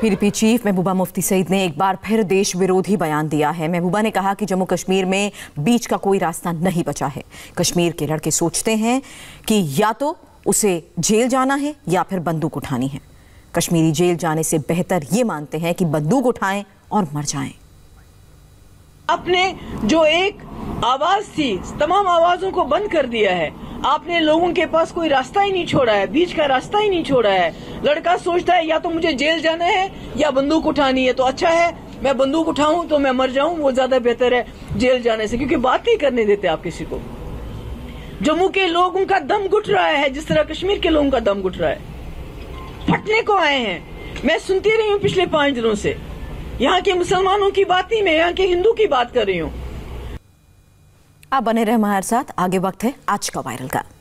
PDP chief Mehbooba Mufti Sayeed ने एक बार फिर देश विरोधी बयान दिया है। महबूबा ने कहा कि जम्मू कश्मीर में बीच का कोई रास्ता नहीं बचा है। कश्मीर के लड़के सोचते हैं कि या तो उसे जेल जाना है या फिर बंदूक उठानी है। कश्मीरी जेल जाने से बेहतर ये मानते हैं कि बंदूक उठाएं और मर जाएं। आपने जो एक आवाज थी, तमाम आवाजों को बंद कर दिया है। आपने लोगों के पास कोई रास्ता ही नहीं छोड़ा है, बीच का रास्ता ही नहीं छोड़ा है। लड़का सोचता है या तो मुझे जेल जाना है या बंदूक उठानी है। तो अच्छा है मैं बंदूक उठाऊं तो मैं मर जाऊं, वो ज्यादा बेहतर है जेल जाने से, क्योंकि बात नहीं करने देते आप किसी को। जम्मू के लोगों का दम घुट रहा है जिस तरह कश्मीर के लोगों का दम घुट रहा है। फटने को आए हैं। मैं सुनती रही हूँ पिछले 5 दिनों से। यहाँ के मुसलमानों की बात नहीं, मैं यहाँ के हिंदू की बात कर रही हूँ। आप बने रहे हमारे साथ, आगे वक्त है आज का वायरल का।